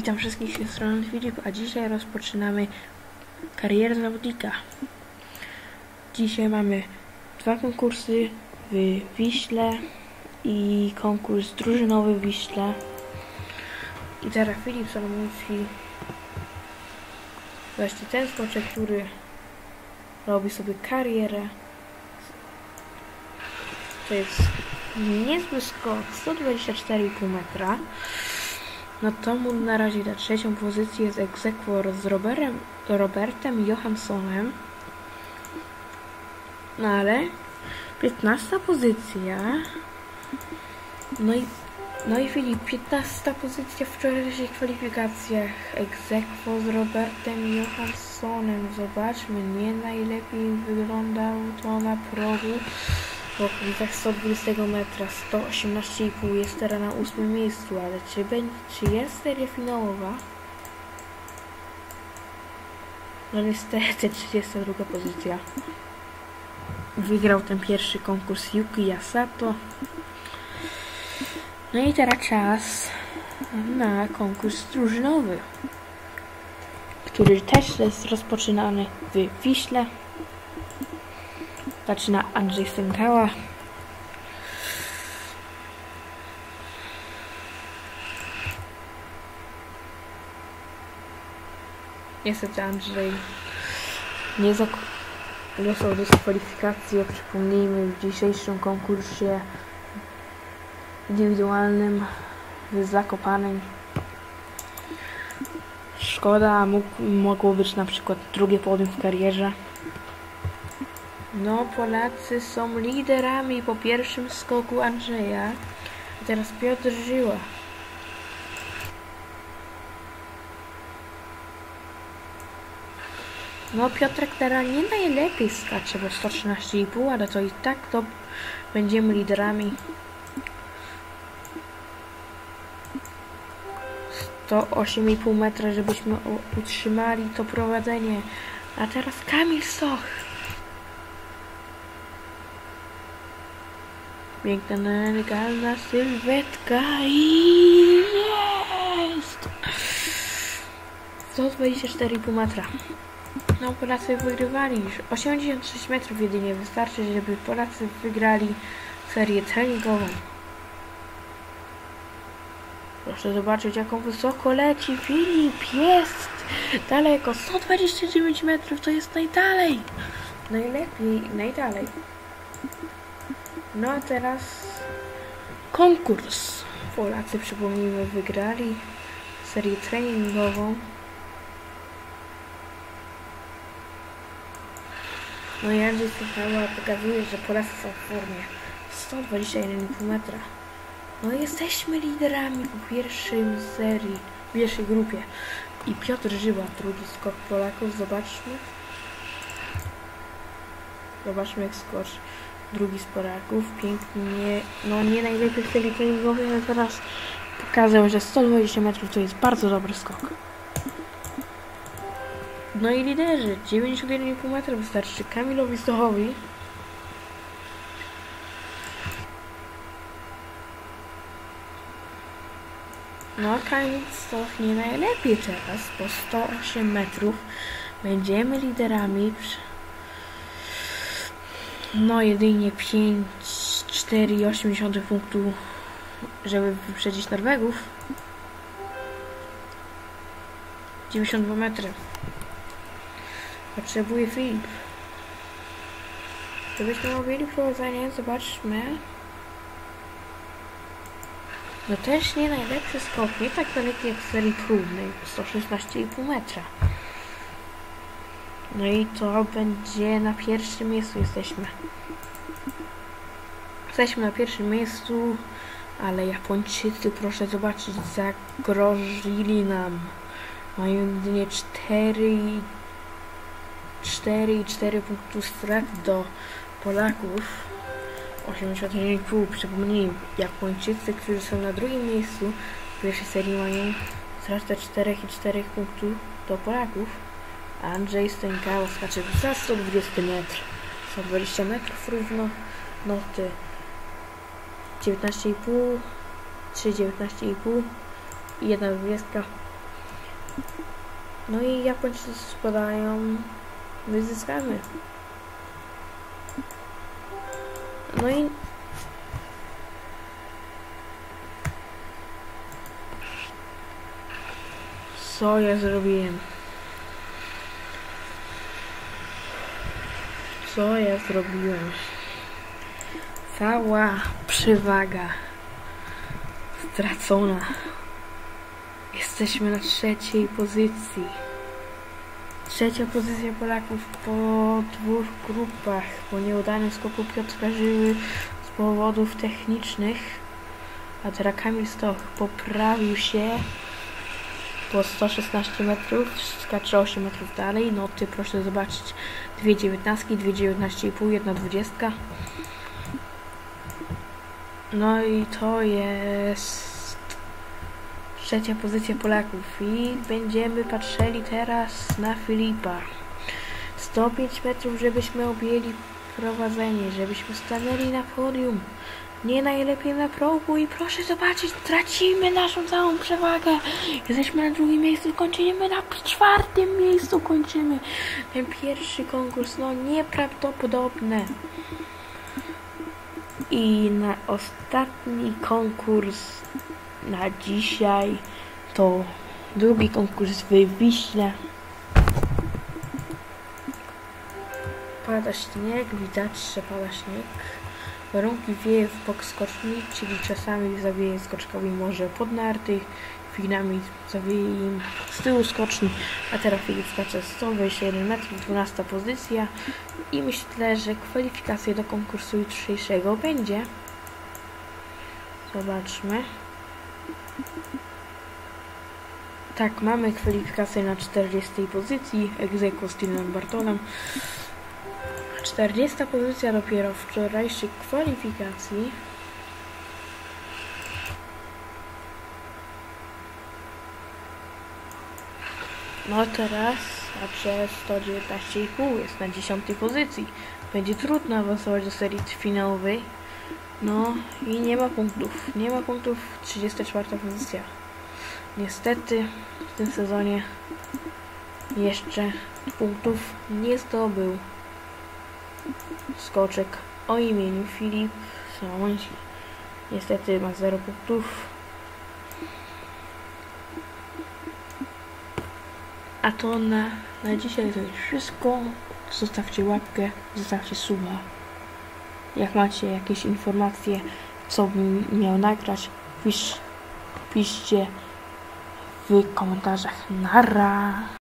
Witam wszystkich z tej strony Filip, a dzisiaj rozpoczynamy karierę zawodnika. Dzisiaj mamy dwa konkursy w Wiśle i konkurs drużynowy w Wiśle. I teraz Filip Solomoński, właśnie ten skoczek, który robi sobie karierę. To jest niezły skok, 124,5 metra. No to mu na razie na trzecią pozycję jest ex aequo z Robertem Johanssonem. No ale 15 pozycja. No i Filip, 15 pozycja w wczorajszych kwalifikacjach ex aequo z Robertem Johanssonem. Zobaczmy, nie najlepiej wyglądał to na progu. W okolicach 120 metra, 118,5, jest teraz na 8 miejscu, ale czy jest seria finałowa? No niestety 32 pozycja. Wygrał ten pierwszy konkurs Yuki Yasato. No i teraz czas na konkurs drużynowy, który też jest rozpoczynany w Wiśle. Zaczyna Andrzej Stękała. Niestety Andrzej nie dostał dyskwalifikacji, przypomnijmy, w dzisiejszym konkursie indywidualnym w Zakopanem. Szkoda, mogło być na przykład drugie podium w karierze. No, Polacy są liderami po pierwszym skoku Andrzeja. A teraz Piotr Żyła. No, Piotrek teraz nie najlepiej skacze, bo 113,5, ale to i tak to będziemy liderami. 108,5 metra, żebyśmy utrzymali to prowadzenie. A teraz Kamil Soch. Piękna, legalna sylwetka i jest! 124,5 metra. No, Polacy wygrywali już 86 metrów jedynie. Wystarczy, żeby Polacy wygrali serię treningową. Proszę zobaczyć, jaką wysoko leci Filip. Jest daleko, 129 metrów, to jest najdalej. Najdalej. No a teraz konkurs. Polacy, przypomnijmy, wygrali serię treningową. No i Andrzej Stękała pokazuje, że Polacy są w formie. 121,5 metra. No jesteśmy liderami po pierwszej grupie. I Piotr Żyła, drugi skok Polaków. Zobaczmy jak skoczy drugi z Polaków. Pięknie, no nie najlepiej w serii treningowej, ale teraz pokazał, że 120 metrów to jest bardzo dobry skok. No i liderzy, 91,5 metra wystarczy Kamilowi Sochowi. No Kamil Soch nie najlepiej teraz, po 108 metrów będziemy liderami. No jedynie 4,8 punktu, żeby wyprzedzić Norwegów. 92 metry. Potrzebuje Filip. Żebyśmy mogli prowadzenie, zobaczmy. No też nie najlepszy skok, nie tak daleki jak w serii próbnej, 116,5 metra. No i to będzie na pierwszym miejscu jesteśmy. Jesteśmy na pierwszym miejscu, ale Japończycy, proszę zobaczyć, zagrozili nam. Mają jedynie 4,4 punktu strat do Polaków. 81,5, przypomnijmy, Japończycy, którzy są na drugim miejscu w pierwszej serii, mają stratę 4,4 punktu do Polaków. Andrzej Stękała skacze za 120 metrów. 120 metrów równo. Noty 19,5, 3,19,5 i 1,20. No i Japończycy spadają, my zyskamy. No i co ja zrobiłem? Co ja zrobiłem? Cała przewaga stracona. Jesteśmy na trzeciej pozycji. Trzecia pozycja Polaków po 2 grupach. Po nieudanym skoku Piotra Żyły z powodów technicznych. A teraz Kamil Stoch poprawił się po 116 metrów, skacze 8 metrów dalej. Noty proszę zobaczyć, 2,19, 2,19,5, 1,20. No i to jest trzecia pozycja Polaków i będziemy patrzyli teraz na Filipa. 105 metrów, żebyśmy objęli prowadzenie, żebyśmy stanęli na podium. Nie najlepiej na progu i proszę zobaczyć, tracimy naszą całą przewagę. Jesteśmy na drugim miejscu, kończymy na 4. miejscu, kończymy ten pierwszy konkurs, no nieprawdopodobne. I na ostatni konkurs na dzisiaj to drugi konkurs w Wiśle. Pada śnieg, widać, że pada śnieg. Warunki wieje w bok skoczni, czyli czasami zawieje skoczkowi może pod narty, chwilami zawieje im z tyłu skoczni, a teraz Filip skacze 121 metrów, 12 pozycja i myślę, że kwalifikacje do konkursu jutrzejszego będzie. Zobaczmy. Tak, mamy kwalifikację na 40 pozycji, ex aequo z Tillem Bartolem. 40 pozycja dopiero w wczorajszej kwalifikacji. No teraz, a przez 119,5 jest na 10 pozycji. Będzie trudno awansować do serii finałowej. No i nie ma punktów. Nie ma punktów, 34 pozycja. Niestety w tym sezonie jeszcze punktów nie zdobył skoczek o imieniu Filip Somoński. Niestety ma 0 punktów. A to na dzisiaj to już wszystko. Zostawcie łapkę, zostawcie suba. Jak macie jakieś informacje, co bym miał nagrać, piszcie w komentarzach. Nara!